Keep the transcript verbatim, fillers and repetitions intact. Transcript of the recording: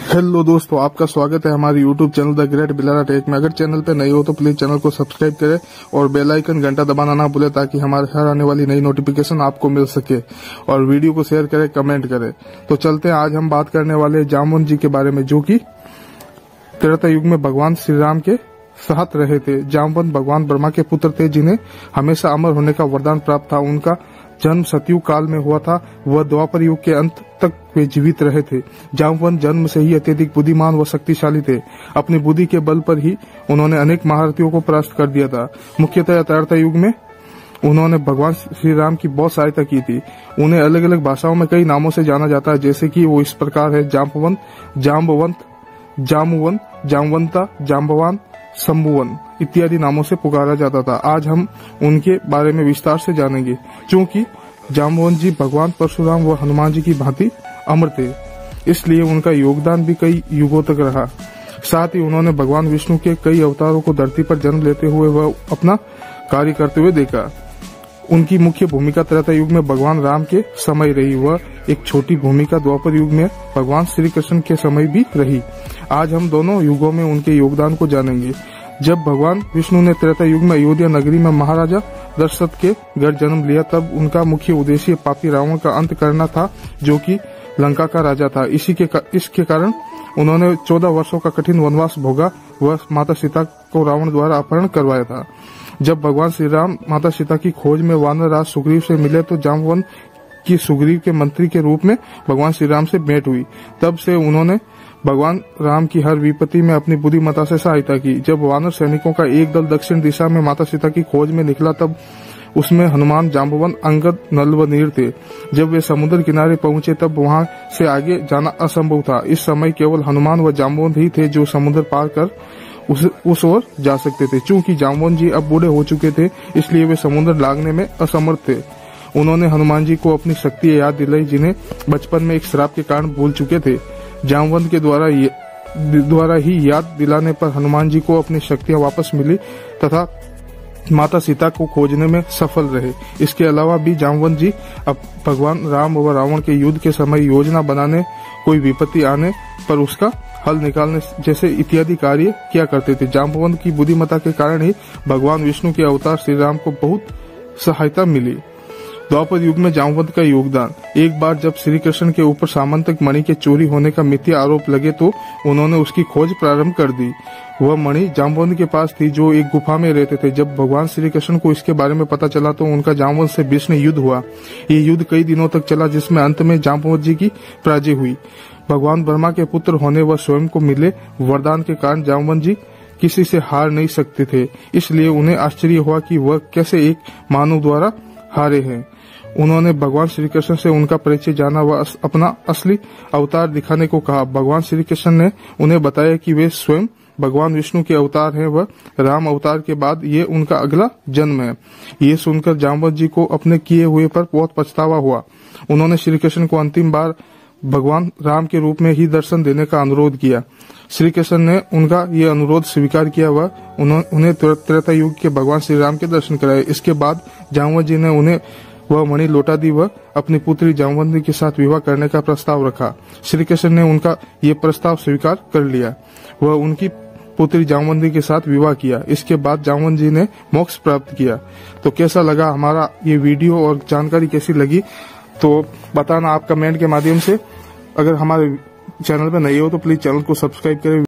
Hello दोस्तों, आपका स्वागत है हमारे YouTube channel the great Bilara tech में। अगर चैनल पे नए हो तो प्लीज चैनल को सब्सक्राइब करें और बेल आइकन घंटा दबाना ना भूले ताकि हमारे हर आने वाली नई नोटिफिकेशन आपको मिल सके। और वीडियो को शेयर करें, कमेंट करें। तो चलते हैं, आज हम बात करने वाले हैं जामवंत जी के बारे में, जो कि त्रेता युग में भगवान श्री राम के साथ रहे थे। जामवंत भगवान ब्रह्मा के पुत्र थे, जिन्हें हमेशा अमर होने का वरदान प्राप्त था। उनका जन्म सतयुग काल में हुआ था। वह द्वापर युग के अंत तक वे जीवित रहे थे। जामवंत जन्म से ही अत्यधिक बुद्धिमान व शक्तिशाली थे। अपनी बुद्धि के बल पर ही उन्होंने अनेक महारथियों को परास्त कर दिया था। मुख्यतः त्रेता युग में उन्होंने भगवान श्री राम की बहुत सहायता की थी। उन्हें अलग अलग भाषाओं में कई नामों से जाना जाता है, जैसे कि वो इस प्रकार है: जाम्बवंत, जाम्बवंत, जामुवंत, जामवंता, जाम्बवान, शंभुवन इत्यादि नामों से पुकारा जाता था। आज हम उनके बारे में विस्तार से जानेंगे। क्योंकि जाम्बवंत जी भगवान परशुराम व हनुमान जी की भांति अमर थे, इसलिए उनका योगदान भी कई युगों तक रहा। साथ ही उन्होंने भगवान विष्णु के कई अवतारों को धरती पर जन्म लेते हुए वह अपना कार्य करते हुए देखा। उनकी मुख्य भूमिका त्रेता युग में भगवान राम के समय रही। वह एक छोटी भूमिका द्वापर युग में भगवान श्री कृष्ण के समय भी रही। आज हम दोनों युगों में उनके योगदान को जानेंगे। जब भगवान विष्णु ने त्रेता युग में अयोध्या नगरी में महाराजा दशरथ के घर जन्म लिया, तब उनका मुख्य उद्देश्य पापी रावण का अंत करना था, जो कि लंका का राजा था। इसी के का, इसके कारण उन्होंने चौदह वर्षों का कठिन वनवास भोगा व माता सीता को रावण द्वारा अपहरण करवाया था। जब भगवान श्री राम माता सीता की खोज में वानर राज सुग्रीव से मिले तो जाम्बवंत की सुग्रीव के मंत्री के रूप में भगवान श्री राम से भेंट हुई। तब से उन्होंने भगवान राम की हर विपत्ति में अपनी बुद्धिमत्ता से सहायता की। जब वानर सैनिकों का एक दल दक्षिण दिशा में माता सीता की खोज में निकला, तब उसमें हनुमान, जाम्बवंत, अंगद, नल व नीर थे। जब वे समुद्र किनारे पहुंचे, तब वहां से आगे जाना असंभव था। इस समय केवल हनुमान व जाम्बवंत ही थे जो समुद्र पार कर उस उस ओर जा सकते थे। चूंकि जाम्बवंत जी अब बूढ़े हो चुके थे, इसलिए वे समुद्र लांघने में असमर्थ थे। उन्होंने हनुमान जी को अपनी शक्ति याद दिलाई, जिन्हें बचपन में एक श्राप के कारण भूल चुके थे। जामवंत के द्वारा द्वारा ही याद दिलाने पर हनुमान जी को अपनी शक्तियां वापस मिली तथा माता सीता को खोजने में सफल रहे। इसके अलावा भी जामवंत जी अब भगवान राम व रावण के युद्ध के समय योजना बनाने, कोई विपत्ति आने पर उसका हल निकालने जैसे इत्यादि कार्य किया करते थे। जाम्बवंत की बुद्धिमत्ता के कारण ही भगवान विष्णु के अवतार श्री राम को बहुत सहायता मिली। द्वापर युग में जाम्बवंत का योगदान। एक बार जब श्री कृष्ण के ऊपर सामंतक मणि के चोरी होने का मिथ्या आरोप लगे, तो उन्होंने उसकी खोज प्रारंभ कर दी। वह मणि जाम्बवंत के पास थी, जो एक गुफा में रहते थे। जब भगवान श्री कृष्ण को इसके बारे में पता चला, तो उनका जाम्बवंत से भीषण युद्ध हुआ। ये युद्ध कई दिनों तक चला, जिसमें अंत में जाम्बवंत जी की पराजय हुई। भगवान ब्रह्मा के पुत्र होने व स्वयं को मिले वरदान के कारण जाम्बवंत जी किसी से हार नहीं सकते थे। इसलिए उन्हें आश्चर्य हुआ कि वह कैसे एक मानव द्वारा हारे हैं। उन्होंने भगवान श्री कृष्ण से उनका परिचय जाना व अपना असली अवतार दिखाने को कहा। भगवान श्री कृष्ण ने उन्हें बताया कि वे स्वयं भगवान विष्णु के अवतार हैं व राम अवतार के बाद ये उनका अगला जन्म है। ये सुनकर जाम्बवंत जी को अपने किए हुए पर बहुत पछतावा हुआ। उन्होंने श्री कृष्ण को अंतिम बार भगवान राम के रूप में ही दर्शन देने का अनुरोध किया। श्री कृष्ण ने उनका ये अनुरोध स्वीकार किया व उन्हें त्रेता युग के भगवान श्री राम के दर्शन कराए। इसके बाद जाम्बवंत जी ने उन्हें वह मणि लौटा दी व अपनी पुत्री जाम्बवंती के साथ विवाह करने का प्रस्ताव रखा। श्री कृष्ण ने उनका ये प्रस्ताव स्वीकार कर लिया। वह उनकी पुत्री जाम्बवंती के साथ विवाह किया। इसके बाद जाम्बवंत जी ने मोक्ष प्राप्त किया। तो कैसा लगा हमारा ये वीडियो और जानकारी कैसी लगी, तो बताना आप कमेंट के माध्यम से। अगर हमारे चैनल पर नए हो तो प्लीज चैनल को सब्सक्राइब करें।